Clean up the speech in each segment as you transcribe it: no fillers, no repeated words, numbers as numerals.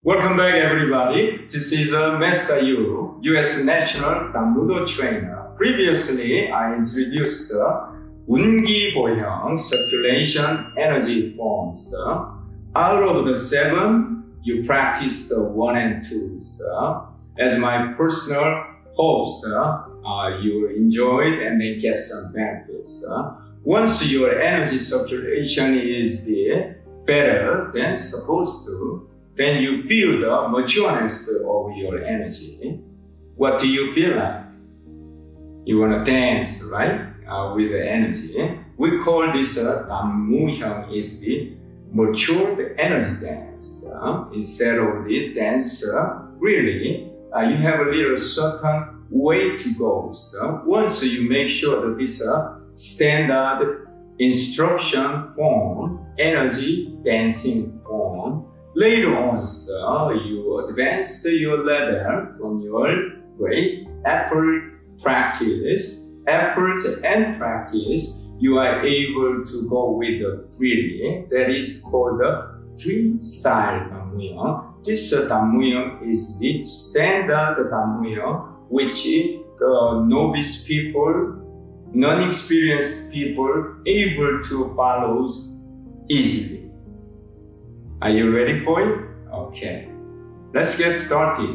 Welcome back, everybody. This is Master Yoo, US National DahnMuDo trainer. Previously, I introduced the 운기보형 circulation energy forms. Out of the 7, you practice the 1 and 2. As my personal hopes, you enjoy it and then get some benefits. Once your energy circulation is better than supposed to, then you feel the matureness of your energy. What do you feel like? You want to dance, right? With the energy. We call this DahnMu is the matured energy dance. Instead of the dance, really, you have a little certain way to go. Once you make sure that this standard instruction form, energy dancing form, later on, you advance your level from your great efforts and practice, you are able to go with the freely. That is called the freestyle DahnMu. This DahnMu is the standard DahnMu, which the novice people, non-experienced people, able to follow easily. Are you ready for it? Okay. Let's get started.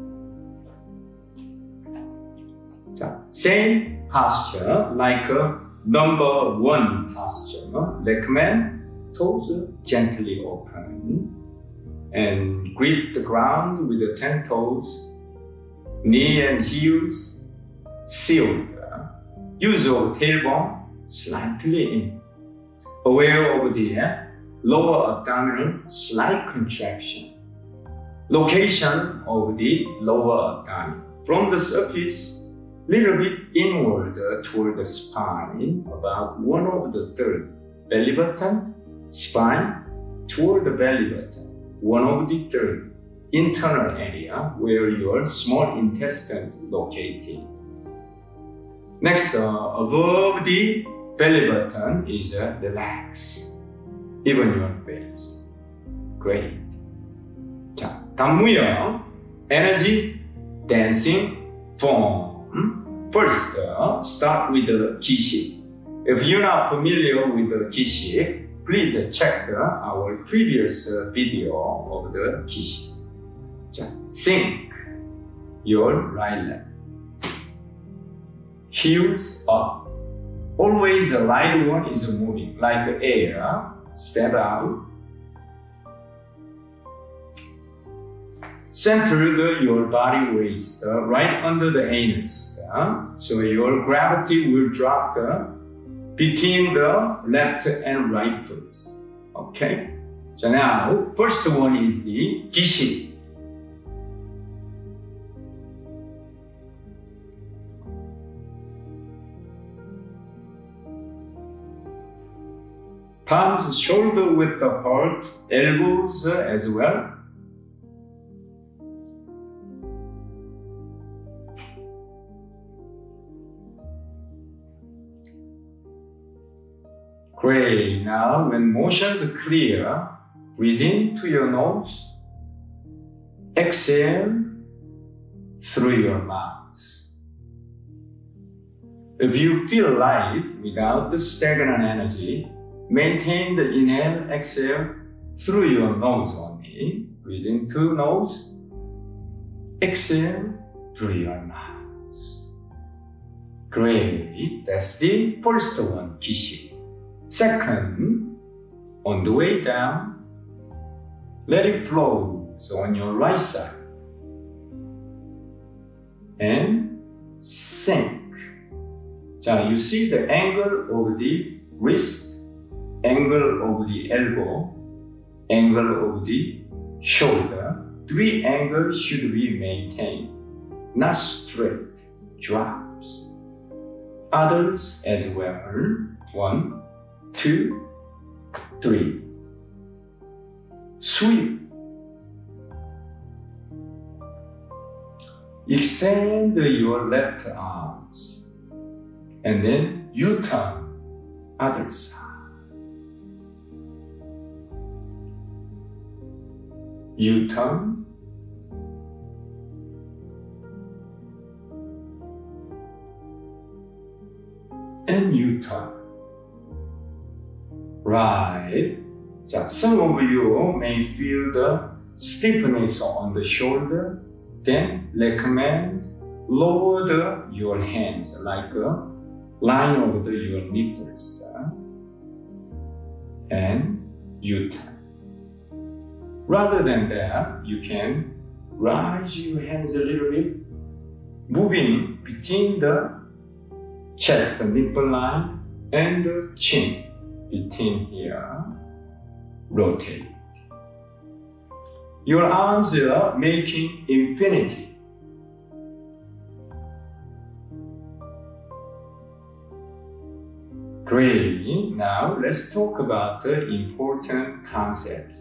Same posture like a number 1 posture. Recommend toes gently open and grip the ground with the 10 toes. Knee and heels sealed. Use your tailbone slightly in. Aware of the lower abdominal slight contraction. Location of the lower abdomen. From the surface, little bit inward toward the spine, about 1/3. Belly button, spine, toward the belly button. 1/3. Internal area where your small intestine is located. Next, above the belly button is relax. Even your face. Great. 자, DahnMu energy dancing form. First, start with the 기식. If you're not familiar with the 기식, please check our previous video of the 기식. 자, sink your right leg. Heels up. Always the right one is moving like air. Step out. Center your body weight right under the anus. So your gravity will drop between the left and right foot. Okay? So now, first one is the 기식. Palms shoulder width apart, elbows as well. Great. Now, when motions are clear, breathe in to your nose. Exhale through your mouth. If you feel light without the stagnant energy, maintain the inhale, exhale through your nose only. Breathe into nose, exhale through your mouth. Great. That's the first one, 기식. Second, on the way down, let it flow on your right side. And sink. So you see the angle of the wrist, angle of the elbow, angle of the shoulder. 3 angles should be maintained, not straight, drops. Others as well. 1, 2, 3. Sweep. Extend your left arms and then U-turn, other side. U-turn, and U-turn. Right. Some of you may feel the stiffness on the shoulder. Then recommend lower your hands like a line over your nipples. And U-turn. Rather than that, you can raise your hands a little bit, moving between the chest nipple line and the chin. Between here, rotate. Your arms are making infinity. Great. Now let's talk about the important concepts.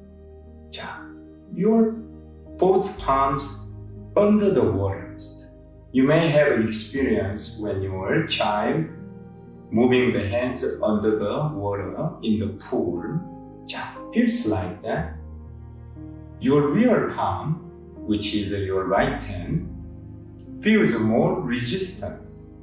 Your both palms under the water. You may have experience when you were a child moving the hands under the water in the pool. Feels like that. Your rear palm, which is your right hand, feels more resistance.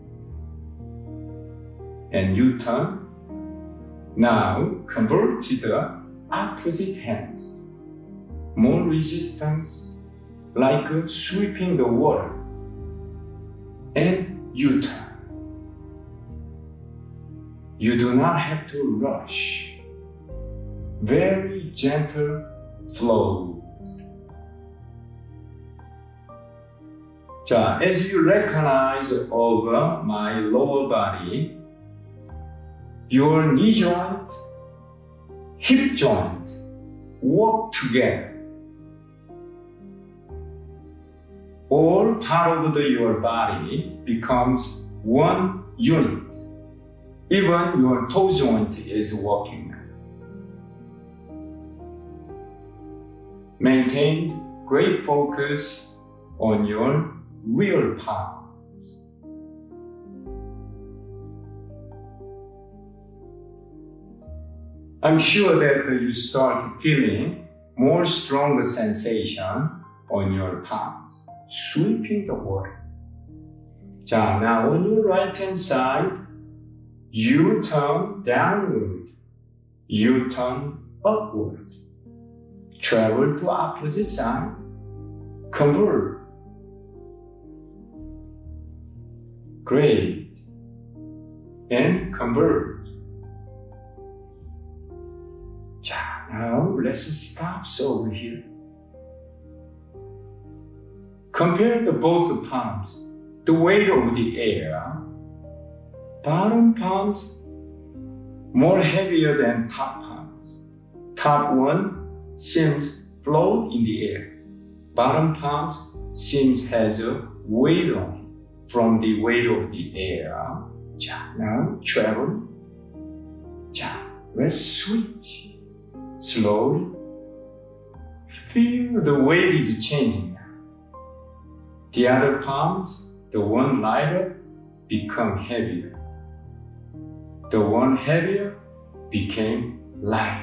And you turn. Now convert to the opposite hands. More resistance, like sweeping the water. And you turn. You do not have to rush. Very gentle flow. As you recognize over my lower body, your knee joint, hip joint work together. All part of your body becomes one unit. Even your toe joint is working. Maintain great focus on your real palms. I'm sure that you start feeling more stronger sensation on your palms, sweeping the water. Now on your right hand side, you turn downward, you turn upward. Travel to opposite side, convert. Great. And convert. Now let's stop over here. Compare the both palms, the weight of the air. Bottom palms more heavier than top palms. Top one seems float in the air. Bottom palms seems has a weight on it from the weight of the air. Now travel. Let's switch. Slowly. Feel the weight is changing now. The other palms, the one lighter, become heavier. The one heavier became lighter.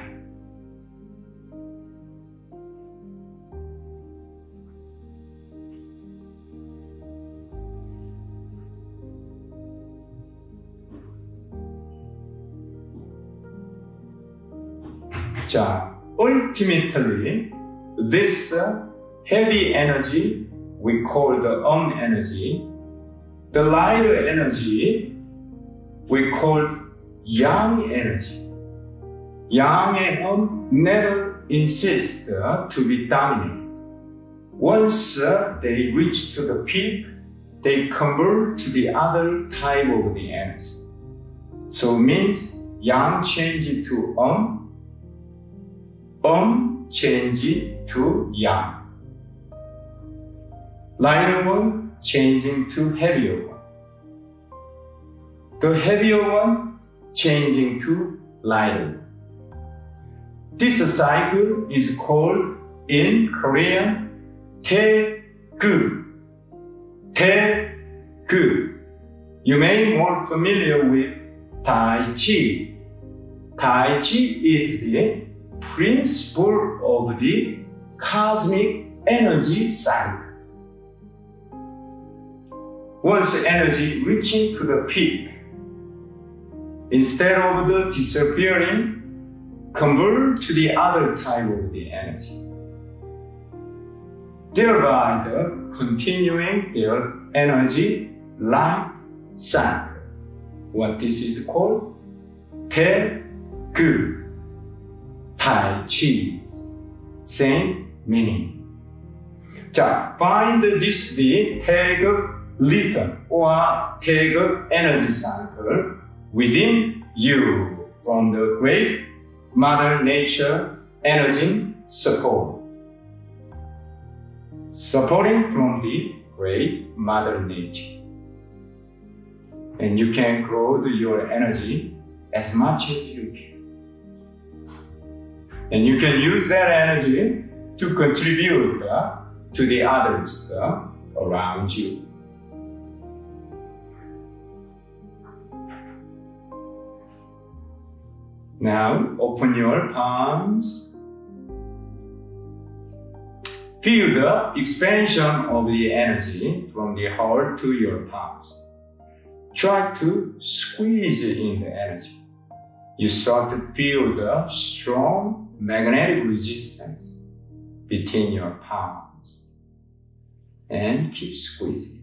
Ultimately, this heavy energy we call the energy. The lighter energy we call yang energy. Yang and never insist to be dominant. Once they reach to the peak, they convert to the other type of the energy. So it means yang change to change to yang. Lighter one changing to heavier one. The heavier one changing to lighter one. This cycle is called in Korean taegu. Taegu. You may be more familiar with Tai Chi. Tai Chi is the principle of the cosmic energy cycle. Once energy reaching to the peak, instead of the disappearing, convert to the other type of the energy, thereby the continuing their energy life cycle. What this is called? 태극, Tai Chi, same meaning. 자, find this the 태극 rhythm or 태극 energy cycle within you from the great Mother Nature energy support. Supporting from the great Mother Nature. And you can grow your energy as much as you can. And you can use that energy to contribute to the others around you. Now, open your palms. Feel the expansion of the energy from the heart to your palms. Try to squeeze in the energy. You start to feel the strong magnetic resistance between your palms. And keep squeezing.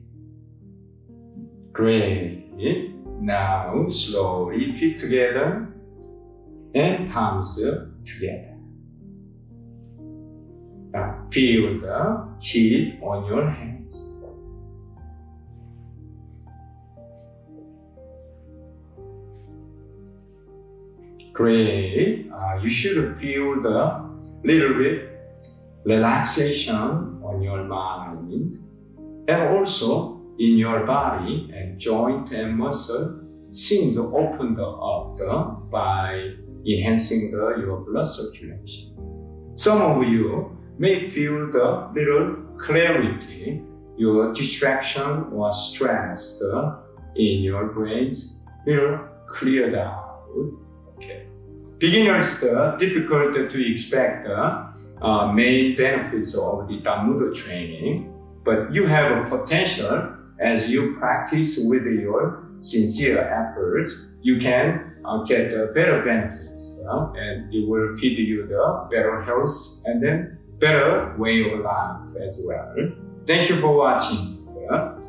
Great. Now, slowly feet together and palms together. Now, feel the heat on your hands. Great. You should feel the little bit relaxation on your mind and also in your body and joint and muscle seems opened up by enhancing your blood circulation. Some of you may feel the little clarity, your distraction or stress in your brains will clear out. Okay. Beginners difficult to expect main benefits of the DahnMuDo training, but you have a potential as you practice with your sincere efforts. You can get better benefits and it will feed you the better health and then better way of life as well. Thank you for watching.